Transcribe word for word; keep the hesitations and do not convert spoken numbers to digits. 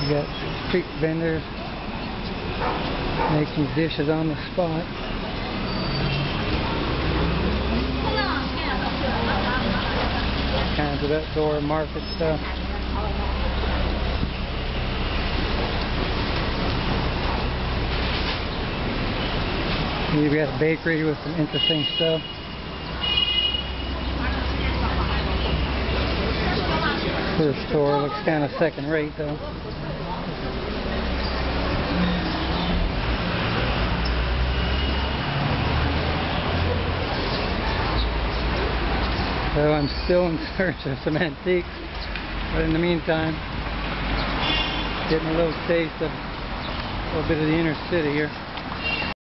We got street vendors making dishes on the spot. Kinds of outdoor market stuff. We've got a bakery with some interesting stuff. First store looks kind of second rate though. So I'm still in search of some antiques, but in the meantime, getting a little taste of a little bit of the inner city here.